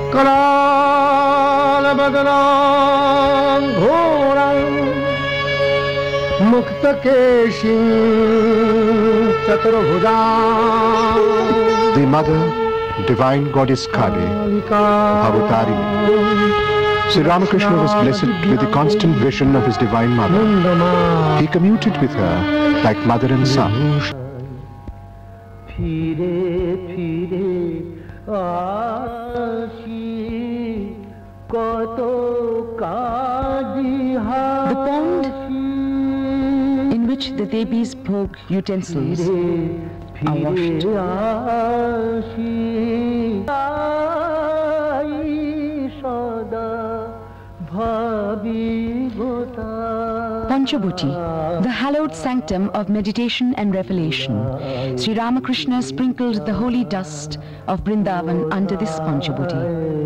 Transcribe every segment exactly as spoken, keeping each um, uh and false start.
करालबदनां घोरं मुक्तकेशीं चतुर्भुजां. The mother, divine goddess Kali, Bhavatarini. Sri Ramakrishna was blessed with the constant vision of his divine mother. He commuted with her like mother and son. The pond in which the Devis broke utensils are washed. Panchabhuti, the hallowed sanctum of meditation and revelation. Sri Ramakrishna sprinkled the holy dust of Vrindavan under this Panchabhuti.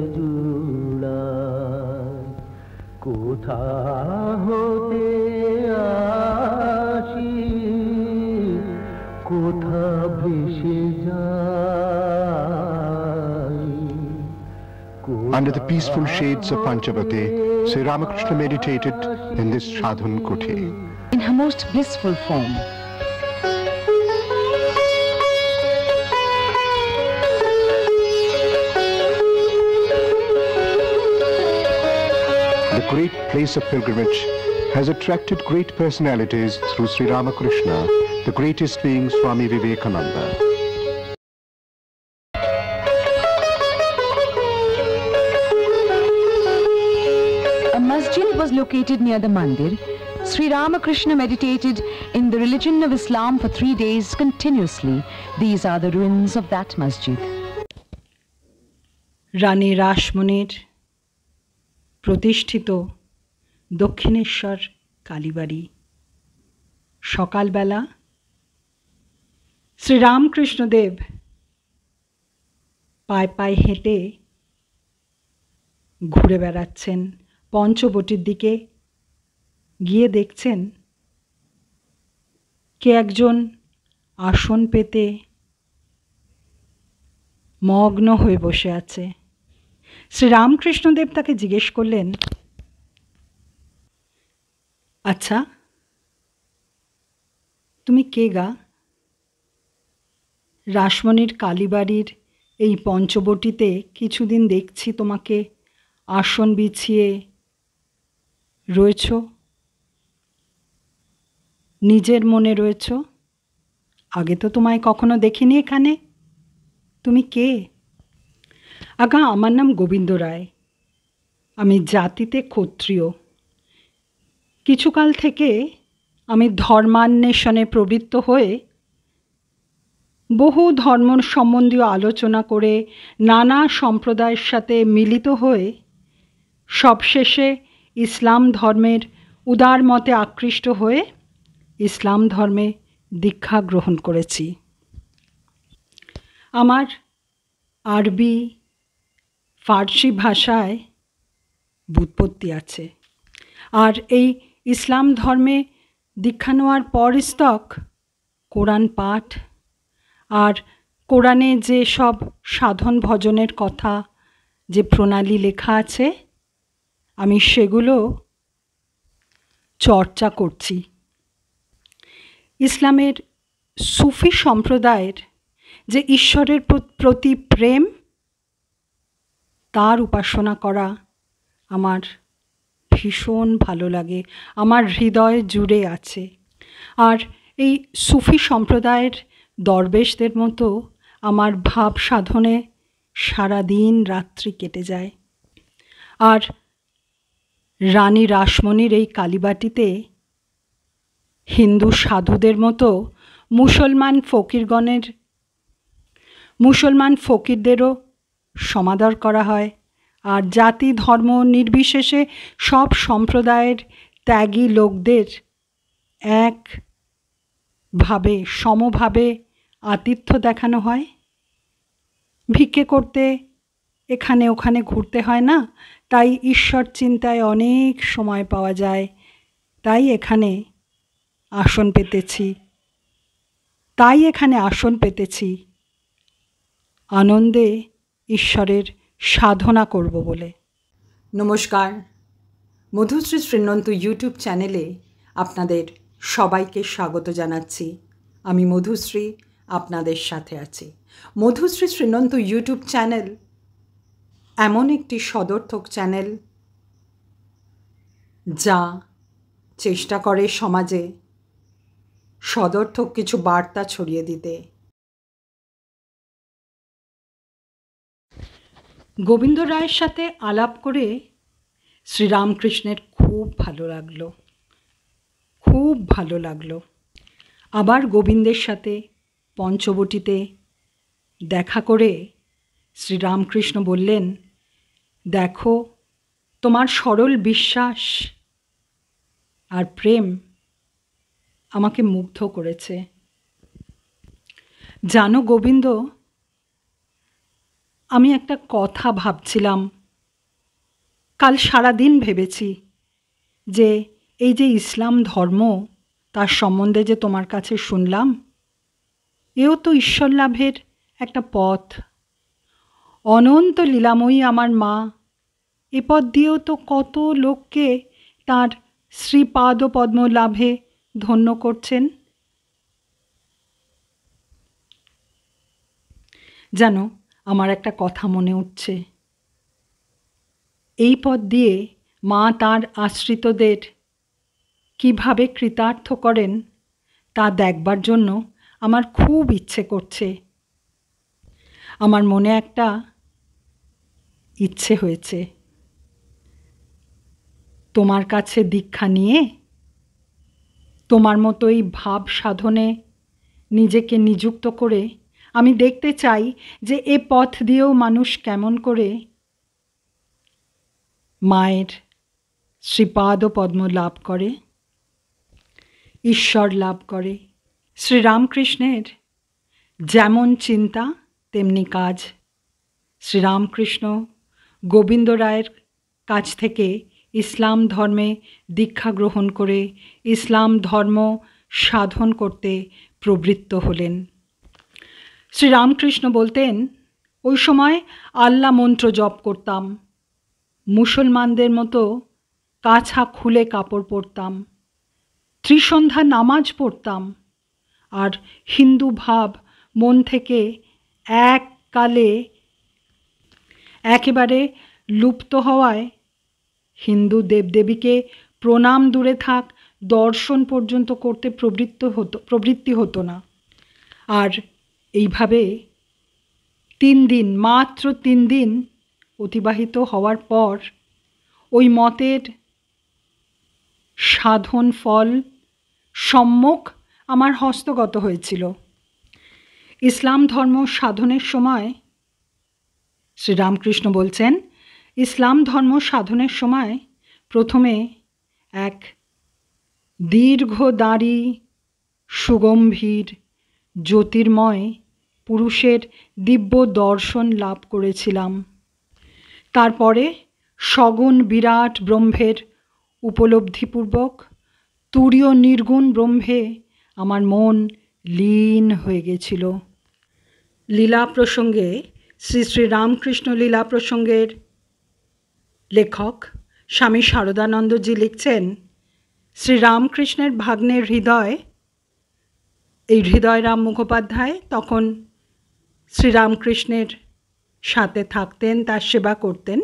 Under the peaceful shades of Panchabhuti, Sri Ramakrishna meditated in this Sadhan Kuti. In her most blissful form. The great place of pilgrimage has attracted great personalities through Sri Ramakrishna, the greatest being Swami Vivekananda. A masjid was located near the mandir. Sri Ramakrishna meditated in the religion of Islam for three days continuously. These are the ruins of that masjid. Rani Rashmunir প্রতিষ্ঠিত দক্ষিণেশ্বর কালীবাড়ি। সকালবেলা শ্রীরামকৃষ্ণদেব পায়ে পায়ে হেঁটে ঘুরে বেড়াচ্ছেন পঞ্চবটির দিকে। গিয়ে দেখছেন কে একজন আসন পেতে মগ্ন হয়ে বসে আছে। শ্রীরামকৃষ্ণদেব তাকে জিজ্ঞেস করলেন, আচ্ছা তুমি কে গা? রাসমণির কালীবাড়ির এই পঞ্চবটিতে কিছুদিন দেখছি তোমাকে আসন বিছিয়ে রয়েছ, নিজের মনে রয়েছ। আগে তো তোমায় কখনো দেখিনি এখানে। তুমি কে? আগা আমার নাম গোবিন্দ রায়, আমি জাতিতে ক্ষত্রিয়। কিছুকাল থেকে আমি ধর্মান্বেষণে প্রবৃত্ত হয়ে বহু ধর্ম সম্বন্ধীয় আলোচনা করে নানা সম্প্রদায়ের সাথে মিলিত হয়ে সবশেষে ইসলাম ধর্মের উদার মতে আকৃষ্ট হয়ে ইসলাম ধর্মে দীক্ষা গ্রহণ করেছি। আমার আরবি ফার্সি ভাষায় ব্যুৎপত্তি আছে, আর এই ইসলাম ধর্মে দীক্ষা নেওয়ার পরস্তক কোরআন পাঠ আর কোরআনে যে সব সাধন ভজনের কথা, যে প্রণালী লেখা আছে, আমি সেগুলো চর্চা করছি। ইসলামের সুফি সম্প্রদায়ের যে ঈশ্বরের প্রতি প্রেম, তার উপাসনা করা আমার ভীষণ ভালো লাগে, আমার হৃদয় জুড়ে আছে। আর এই সুফি সম্প্রদায়ের দরবেশদের মতো আমার ভাব সাধনে সারা দিন রাত্রি কেটে যায়। আর রানী রাসমণির এই কালীবাটিতে হিন্দু সাধুদের মতো মুসলমান ফকিরগণের মুসলমান ফকিরদেরও সমাদর করা হয়। আর জাতি ধর্ম নির্বিশেষে সব সম্প্রদায়ের ত্যাগী লোকদের একভাবে সমভাবে আতিথ্য দেখানো হয়। ভিক্ষে করতে এখানে ওখানে ঘুরতে হয় না, তাই ঈশ্বর চিন্তায় অনেক সময় পাওয়া যায়। তাই এখানে আসন পেতেছি তাই এখানে আসন পেতেছি আনন্দে ঈশ্বরের সাধনা করব বলে। নমস্কার, মধুশ্রী শ্রীনন্ত ইউটিউব চ্যানেলে আপনাদের সবাইকে স্বাগত জানাচ্ছি। আমি মধুশ্রী, আপনাদের সাথে আছি। মধুশ্রী শ্রীনন্ত ইউটিউব চ্যানেল এমন একটি সদর্থক চ্যানেল যা চেষ্টা করে সমাজে সদর্থক কিছু বার্তা ছড়িয়ে দিতে। গোবিন্দ রায়ের সাথে আলাপ করে শ্রীরামকৃষ্ণের খুব ভালো লাগলো, খুব ভালো লাগলো। আবার গোবিন্দের সাথে পঞ্চবটিতে দেখা করে শ্রীরামকৃষ্ণ বললেন, দেখো, তোমার সরল বিশ্বাস আর প্রেম আমাকে মুগ্ধ করেছে। জানো গোবিন্দ, আমি একটা কথা ভাবছিলাম, কাল সারা দিন ভেবেছি যে এই যে ইসলাম ধর্ম, তার সম্বন্ধে যে তোমার কাছে শুনলাম, এও তো ঈশ্বর লাভের একটা পথ। অনন্ত লীলাময়ী আমার মা এ পথ দিয়েও তো কত লোককে তাঁর শ্রীপাদ পদ্ম লাভে ধন্য করছেন। জানো, আমার একটা কথা মনে উঠছে, এই পথ দিয়ে মা তাঁর আশ্রিতদের কিভাবে কৃতার্থ করেন তা দেখবার জন্য আমার খুব ইচ্ছে করছে। আমার মনে একটা ইচ্ছে হয়েছে, তোমার কাছে দীক্ষা নিয়ে তোমার মতো এই ভাব সাধনে নিজেকে নিযুক্ত করে আমি দেখতে চাই যে এ পথ দিয়েও মানুষ কেমন করে মায়ের শ্রীপাদ পদ্ম লাভ করে, ঈশ্বর লাভ করে। শ্রীরামকৃষ্ণের যেমন চিন্তা তেমনি কাজ। শ্রীরামকৃষ্ণ গোবিন্দ রায়ের কাছ থেকে ইসলাম ধর্মে দীক্ষা গ্রহণ করে ইসলাম ধর্ম সাধন করতে প্রবৃত্ত হলেন। শ্রীরামকৃষ্ণ বলতেন, ওই সময় আল্লাহ মন্ত্র জপ করতাম, মুসলমানদের মতো কাছা খুলে কাপড় পরতাম, ত্রিসন্ধ্যা নামাজ পড়তাম, আর হিন্দু ভাব মন থেকে এককালে একেবারে লুপ্ত হওয়ায় হিন্দু দেবদেবীকে প্রণাম দূরে থাক, দর্শন পর্যন্ত করতে প্রবৃত্ত হতো প্রবৃত্তি হতো না। আর এইভাবে তিন দিন মাত্র তিন দিন অতিবাহিত হওয়ার পর ওই মতের সাধন ফল সম্যক আমার হস্তগত হয়েছিল। ইসলাম ধর্ম সাধনের সময় শ্রীরামকৃষ্ণ বলছেন, ইসলাম ধর্ম সাধনের সময় প্রথমে এক দীর্ঘ দাঁড়ি সুগম্ভীর জ্যোতির্ময় পুরুষের দিব্য দর্শন লাভ করেছিলাম। তারপরে সগুণ বিরাট ব্রহ্মের উপলব্ধিপূর্বক তুরীয় নির্গুণ ব্রহ্মে আমার মন লীন হয়ে গেছিল। লীলা প্রসঙ্গে শ্রী শ্রী রামকৃষ্ণ লীলা প্রসঙ্গের লেখক স্বামী শারদানন্দজি লিখছেন, শ্রীরামকৃষ্ণের ভাগ্নের হৃদয়, এই হৃদয়রাম মুখোপাধ্যায় তখন শ্রীরামকৃষ্ণের সাথে থাকতেন, তার সেবা করতেন।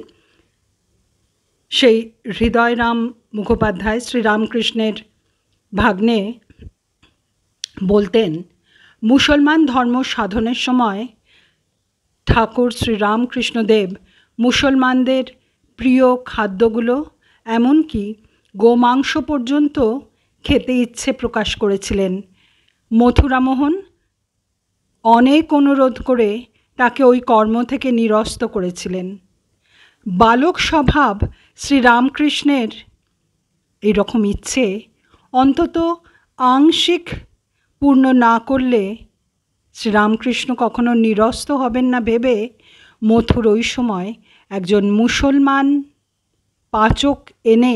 সেই হৃদয়রাম মুখোপাধ্যায় শ্রীরামকৃষ্ণের ভাগ্নে বলতেন, মুসলমান ধর্ম সাধনের সময় ঠাকুর শ্রীরামকৃষ্ণদেব মুসলমানদের প্রিয় খাদ্যগুলো, এমনকি গোমাংস পর্যন্ত খেতে ইচ্ছে প্রকাশ করেছিলেন। মথুরামোহন অনেক অনুরোধ করে তাকে ওই কর্ম থেকে নিরস্ত করেছিলেন। বালক স্বভাব শ্রীরামকৃষ্ণের এইরকম ইচ্ছে অন্তত আংশিক পূর্ণ না করলে শ্রীরামকৃষ্ণ কখনো নিরস্ত হবেন না ভেবে মথুর ওই সময় একজন মুসলমান পাচক এনে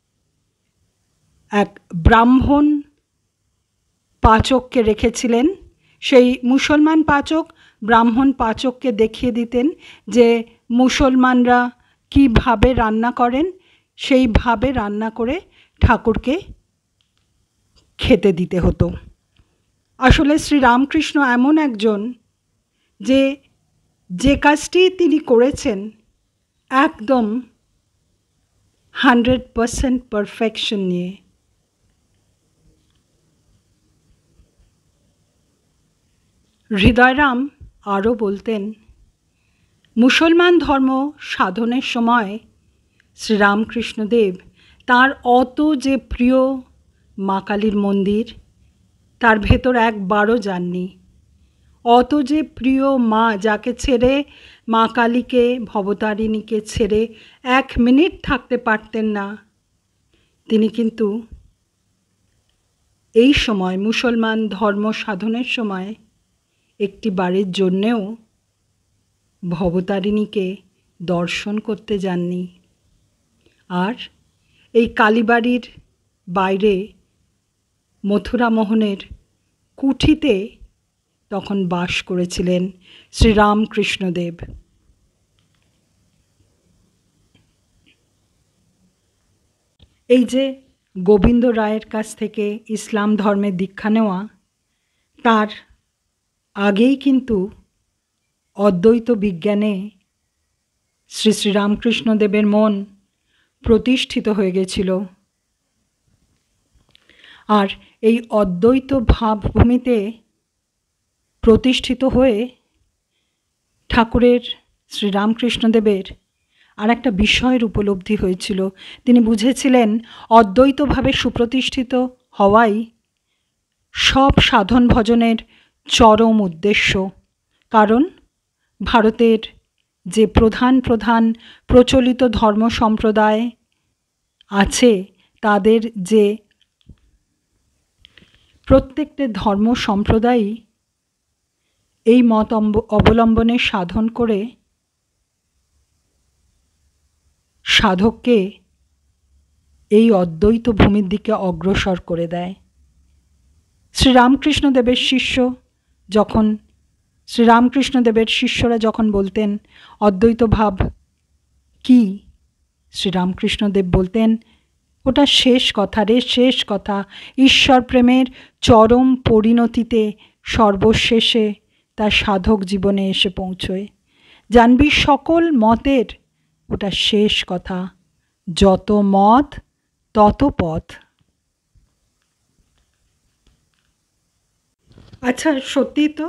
এক ব্রাহ্মণ পাচককে রেখেছিলেন। সেই মুসলমান পাচক ব্রাহ্মণ পাচককে দেখিয়ে দিতেন যে মুসলমানরা কিভাবে রান্না করেন সেইভাবে রান্না করে ঠাকুরকে খেতে দিতে হতো। আসলে শ্রীরামকৃষ্ণ এমন একজন যে যে কাজটি তিনি করেছেন একদম হান্ড্রেড পারসেন্ট পারফেকশন নিয়ে। হৃদয়রাম আরও বলতেন, মুসলমান ধর্ম সাধনের সময় শ্রীরামকৃষ্ণদেব তার অত যে প্রিয় মা কালীর মন্দির তার ভেতর একবারও যাননি। অত যে প্রিয় মা, যাকে ছেড়ে, মা কালীকে, ভবতারিণীকে ছেড়ে এক মিনিট থাকতে পারতেন না, তিনি কিন্তু এই সময় মুসলমান ধর্ম সাধনের সময় একটি বারের জন্যেও ভবতারিণীকে দর্শন করতে যাননি। আর এই কালীবাড়ির বাইরে মথুরা মোহনের কুঠিতে তখন বাস করেছিলেন শ্রীরামকৃষ্ণদেব। এই যে গোবিন্দ রায়ের কাছ থেকে ইসলাম ধর্মের দীক্ষা নেওয়া, তার আগেই কিন্তু অদ্বৈত বিজ্ঞানে শ্রী শ্রীরামকৃষ্ণদেবের মন প্রতিষ্ঠিত হয়ে গেছিল। আর এই অদ্বৈত ভাবভূমিতে প্রতিষ্ঠিত হয়ে ঠাকুরের শ্রীরামকৃষ্ণদেবের আর একটা বিষয়ের উপলব্ধি হয়েছিল। তিনি বুঝেছিলেন অদ্বৈতভাবে সুপ্রতিষ্ঠিত হওয়াই সব সাধন ভজনের চরম উদ্দেশ্য। কারণ ভারতের যে প্রধান প্রধান প্রচলিত ধর্ম সম্প্রদায় আছে, তাদের যে প্রত্যেকটা ধর্ম সম্প্রদায়ই এই মত অবলম্বনে সাধন করে সাধককে এই অদ্বৈত ভূমির দিকে অগ্রসর করে দেয়। শ্রীরামকৃষ্ণদেবের শিষ্য যখন শ্রীরামকৃষ্ণদেবের শিষ্যরা যখন বলতেন অদ্বৈত ভাব কি, শ্রীরামকৃষ্ণদেব বলতেন, ওটা শেষ কথা রে, শেষ কথা। ঈশ্বর প্রেমের চরম পরিণতিতে সর্বশেষে তার সাধক জীবনে এসে পৌঁছয়। জানবি সকল মতের ওটা শেষ কথা, যত মত তত পথ। আচ্ছা, সত্যি তো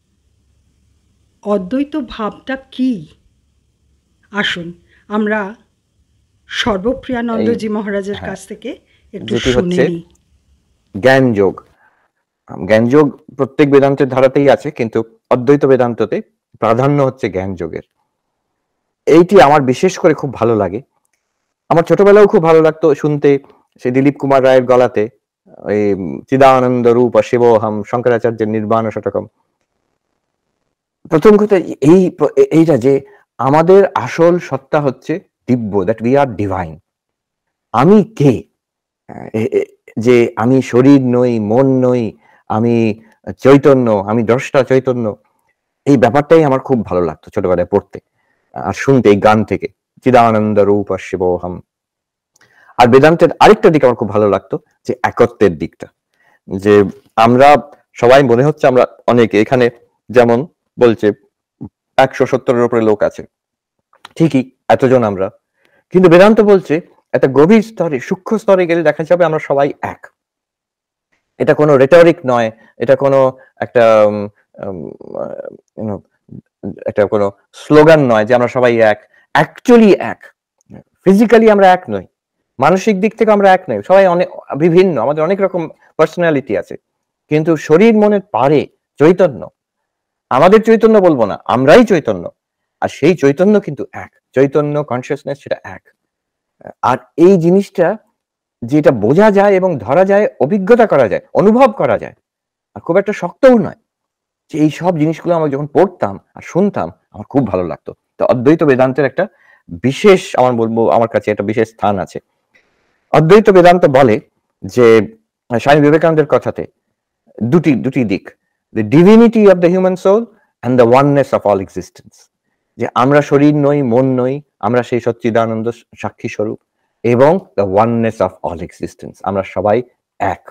অদ্বৈত ভাবটা কি? আসুন আমরা সর্বপ্রিয়ানন্দজি মহারাজের কাছ থেকে একটু শুনে নিই। জ্ঞানযোগ, জ্ঞানযোগ প্রত্যেক বেদান্তের ধারাতেই আছে, কিন্তু অদ্বৈত বেদান্ততে প্রাধান্য হচ্ছে জ্ঞানযোগের। এইটি আমার বিশেষ করে খুব ভালো লাগে। আমার ছোটবেলাও খুব ভালো লাগতো শুনতে সে দিলীপ কুমার রায়ের গলাতে ওই চিদানন্দ রূপ শিবোহম, শঙ্করাচার্যের নির্বাণ শতকম। প্রথম কথা এই এইটা যে আমাদের আসল সত্তা হচ্ছে দিব্য, দ্যাট উই আর ডিভাইন। আমি কে? যে আমি শরীর নই, মন নই, আমি চৈতন্য, আমি দ্রষ্টা চৈতন্য। এই ব্যাপারটাই আমার খুব ভালো লাগতো ছোটবেলায় পড়তে আর শুনতে এই গান থেকে, চিদানন্দ রূপ শিবোহম। আর বেদান্তের আরেকটা দিক আমার খুব ভালো লাগতো, যে একত্বের দিকটা, যে আমরা সবাই মনে হচ্ছে আমরা অনেকে এখানে, যেমন বলছে একশো সত্তরের উপরে লোক আছে, ঠিকই এতজন আমরা, কিন্তু বেদান্ত বলছে একটা গভীর স্তরে, সূক্ষ্ম স্তরে গেলে দেখা যাবে আমরা সবাই এক। এটা কোনো রেটরিক নয়, এটা কোনো একটা একটা কোনো স্লোগান নয় যে আমরা সবাই এক। অ্যাকচুয়ালি এক, ফিজিক্যালি আমরা এক নই, মানসিক দিক থেকে আমরা এক নই, সবাই অনেক বিভিন্ন, আমাদের অনেক রকম পার্সোনালিটি আছে, কিন্তু শরীর মনের পারে চৈতন্য। আমাদের চৈতন্য বলবো না, আমরাই চৈতন্য, আর সেই চৈতন্য কিন্তু এক, চৈতন্য কনসিয়াসনেস সেটা এক। আর এই জিনিসটা যেটা বোঝা যায় এবং ধরা যায়, অভিজ্ঞতা করা যায়, অনুভব করা যায়, আর খুব একটা শক্তও নয়। যে এই সব জিনিসগুলো আমরা যখন পড়তাম আর শুনতাম আমার খুব ভালো লাগতো। তো অদ্বৈত বেদান্তের একটা বিশেষ, আমার বলবো আমার কাছে একটা বিশেষ স্থান আছে। অদ্বৈত বেদান্ত বলে যে স্বামী বিবেকানন্দের কথাতে দুটি দুটি দিক, the divinity of the human soul and the oneness of all existence, যে আমরা শরীর নই, মন নই, আমরা সেই সচ্চিদানন্দ সাক্ষী স্বরূপ এবং the oneness of all existence, আমরা সবাই এক।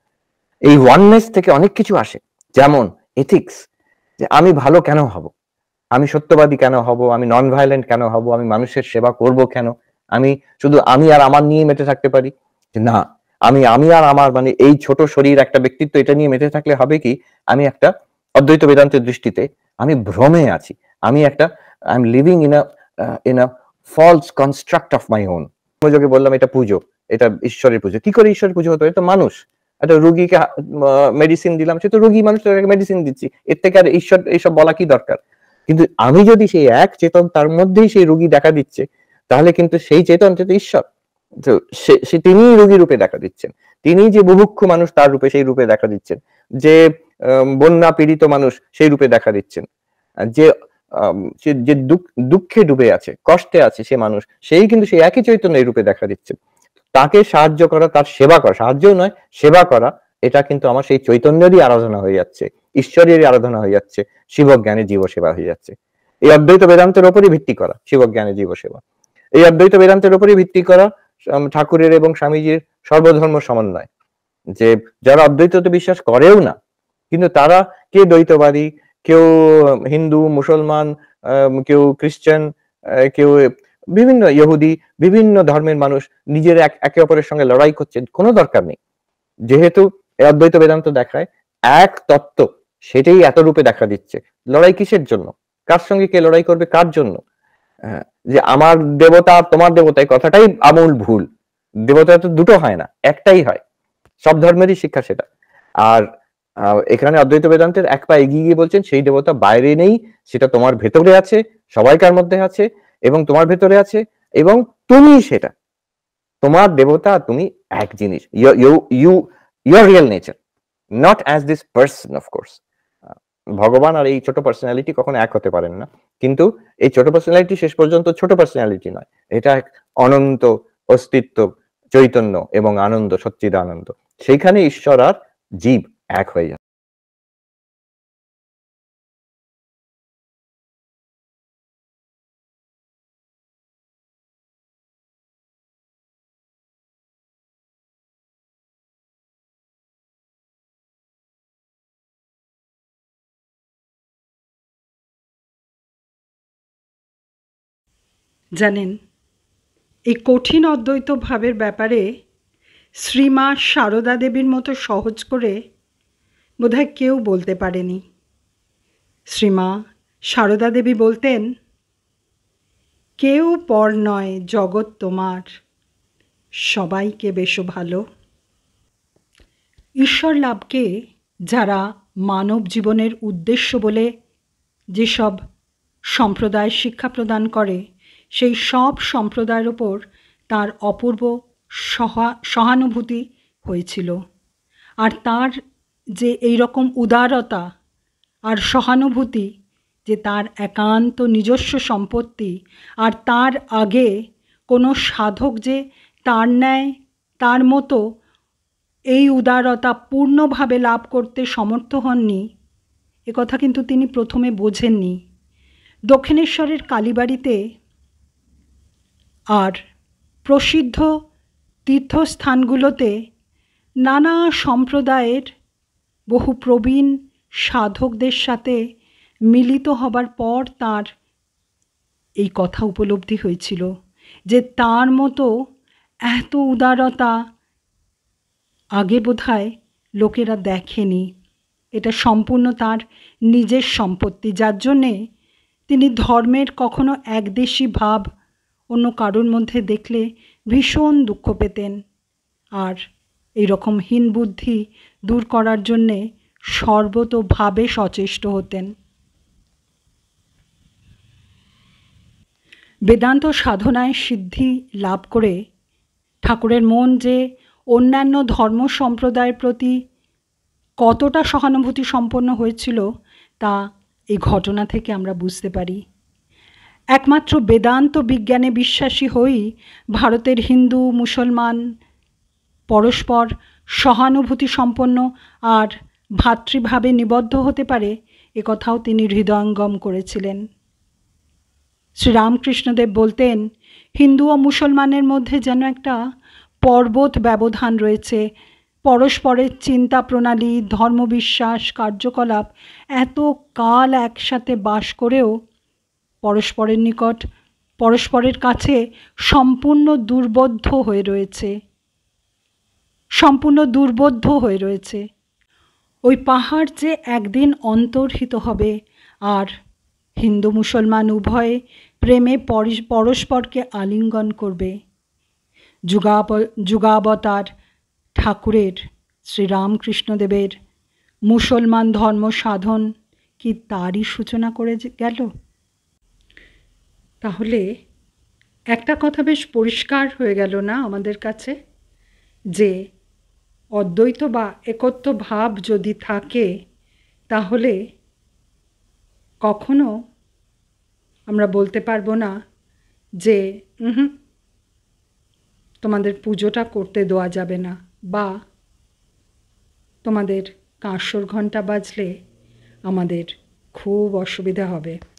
এই ওয়াননেস থেকে অনেক কিছু আসে, যেমন এথিক্স, যে আমি ভালো কেন হব, আমি সত্যবাদী কেন হব, আমি নন ভায়োলেন্ট কেন হব, আমি মানুষের সেবা করব কেন, আমি শুধু আমি আর আমার নিয়ে মেতে থাকতে পারি না, আমি আমি আর আমার মানে এই ছোট শরীর একটা ব্যক্তিত্ব এটা নিয়ে মেতে থাকলে হবে কি, আমি একটা অদ্বৈত বেদান্তের দৃষ্টিতে আমি ভ্রমে আছি, আমি একটা I am living in a in a false construct of my own. যোগে বললাম এটা পুজো, এটা ঈশ্বরের পুজো। কি করে ঈশ্বরের পুজো হতো? এটা মানুষ, একটা রোগীকে মেডিসিন দিলাম, সে তো রোগী মানুষ, মেডিসিন দিচ্ছি, এর থেকে আর ঈশ্বর এইসব বলা কি দরকার? কিন্তু আমি যদি সেই এক চেতন, তার মধ্যেই সেই রোগী দেখা দিচ্ছে, তাহলে কিন্তু সেই চেতন তো ঈশ্বর, তো সে তিনি রোগী রূপে দেখা দিচ্ছেন, তিনি যে বুভুক্ষু মানুষ তার রূপে সেই রূপে দেখা দিচ্ছেন, যে বন্যা পীড়িত মানুষ সেই রূপে দেখা দিচ্ছেন, যে যে দুঃখে ডুবে আছে, কষ্টে আছে সে মানুষ, সেই কিন্তু সেই একই চৈতন্য এই রূপে দেখা দিচ্ছেন। তাকে সাহায্য করা, তার সেবা করা, সাহায্য নয় সেবা করা, এটা কিন্তু আমার সেই চৈতন্যেরই আরাধনা হয়ে যাচ্ছে, ঈশ্বরেরই আরাধনা হয়ে যাচ্ছে, শিবজ্ঞানে জীব সেবা হয়ে যাচ্ছে। এই অদ্বৈত বেদান্তের উপরই ভিত্তি করা শিবজ্ঞানে জীব সেবা, এই অদ্বৈত বেদান্তের উপরই ভিত্তি করা ঠাকুরের এবং স্বামীজির সর্বধর্ম সমন্বয়, যে যারা অদ্বৈততে বিশ্বাস করেও না, কিন্তু তারা কে দ্বৈতবাদী, কেউ হিন্দু, মুসলমান, কেউ খ্রিস্টান, কেউ বিভিন্ন ইহুদি, বিভিন্ন ধর্মের মানুষ নিজের একে অপরের সঙ্গে লড়াই করছে, কোনো দরকার নেই। যেহেতু অদ্বৈত বেদান্ত দেখায় এক তত্ত্ব, সেটাই এত রূপে দেখা দিচ্ছে, লড়াই কিসের জন্য, কার সঙ্গে কে লড়াই করবে, কার জন্য? যে আমার দেবতা তোমার দেবতা, এই কথাটাই আমূল ভুল। দেবতা তো দুটো হয় না, একটাই হয়, সব ধর্মেরই শিক্ষা সেটা। আর এখানে অদ্বৈত বেদান্তের এক পা এগিয়ে গিয়ে বলছেন সেই দেবতা বাইরে নেই, সেটা তোমার ভেতরে আছে, সবাইকার মধ্যে আছে এবং তোমার ভেতরে আছে, এবং তুমি সেটা, তোমার দেবতা তুমি এক জিনিস, you you your real nature, not as this person. Of course ভগবান আর এই ছোট পার্সোনালিটি কখনো এক হতে পারেন না, কিন্তু এই ছোট পার্সোনালিটি শেষ পর্যন্ত ছোট পার্সোনালিটি নয়, এটা এক অনন্ত অস্তিত্ব, চৈতন্য এবং আনন্দ, সচ্চিদানন্দ। সেইখানে ঈশ্বর আর জীব এক হয়ে যায়। জানেন, এই কঠিন অদ্বৈত ভাবের ব্যাপারে শ্রীমা সারদা দেবীর মতো সহজ করে বোধহয় কেউ বলতে পারেনি। শ্রীমা সারদা দেবী বলতেন, কেউ পর নয় জগৎ তোমার, সবাইকে বেশো ভালো। ঈশ্বর লাভকে যারা মানব জীবনের উদ্দেশ্য বলে যেসব সম্প্রদায় শিক্ষা প্রদান করে, সেই সব সম্প্রদায়ের ওপর তার অপূর্ব সহা সহানুভূতি হয়েছিল। আর তার যে এই রকম উদারতা আর সহানুভূতি, যে তার একান্ত নিজস্ব সম্পত্তি, আর তার আগে কোনো সাধক যে তার ন্যায় তার মতো এই উদারতা পূর্ণভাবে লাভ করতে সমর্থ হননি, একথা কিন্তু তিনি প্রথমে বোঝেননি। দক্ষিণেশ্বরের কালীবাড়িতে আর প্রসিদ্ধ তীর্থস্থানগুলোতে নানা সম্প্রদায়ের বহু প্রবীণ সাধকদের সাথে মিলিত হবার পর তার এই কথা উপলব্ধি হয়েছিল যে তার মতো এত উদারতা আগে বোধহয় লোকেরা দেখেনি। এটা সম্পূর্ণ তার নিজের সম্পত্তি, যার জন্যে তিনি ধর্মের কখনো একদেশী ভাব অন্য কারোর মধ্যে দেখলে ভীষণ দুঃখ পেতেন, আর এই রকম হীন বুদ্ধি দূর করার জন্যে সর্বতোভাবে সচেষ্ট হতেন। বেদান্ত সাধনায় সিদ্ধি লাভ করে ঠাকুরের মন যে অন্যান্য ধর্ম সম্প্রদায়ের প্রতি কতটা সহানুভূতি সম্পন্ন হয়েছিল তা এই ঘটনা থেকে আমরা বুঝতে পারি। একমাত্র বেদান্ত বিজ্ঞানে বিশ্বাসী হয়েই ভারতের হিন্দু মুসলমান পরস্পর সহানুভূতি সম্পন্ন আর ভ্রাতৃভাবে নিবদ্ধ হতে পারে, একথাও তিনি হৃদয়ঙ্গম করেছিলেন। শ্রীরামকৃষ্ণদেব বলতেন, হিন্দু ও মুসলমানের মধ্যে যেন একটা পর্বত ব্যবধান রয়েছে। পরস্পরের চিন্তা প্রণালী, ধর্মবিশ্বাস, কার্যকলাপ এত কাল একসাথে বাস করেও পরস্পরের নিকট পরস্পরের কাছে সম্পূর্ণ দুর্বোধ্য হয়ে রয়েছে সম্পূর্ণ দুর্বোধ্য হয়ে রয়েছে ওই পাহাড় যে একদিন অন্তর্হিত হবে, আর হিন্দু মুসলমান উভয়ে প্রেমে পরস্পরকে আলিঙ্গন করবে। যুগাব যুগাবতার ঠাকুরের শ্রীরামকৃষ্ণদেবের মুসলমান ধর্ম সাধন কি তারই সূচনা করে গেল? তাহলে একটা কথা বেশ পরিষ্কার হয়ে গেল না আমাদের কাছে, যে অদ্বৈত বা একত্ব ভাব যদি থাকে তাহলে কখনো আমরা বলতে পারবো না যে হুম তোমাদের পুজোটা করতে দেওয়া যাবে না, বা তোমাদের কাঁসর ঘণ্টা বাজলে আমাদের খুব অসুবিধা হবে।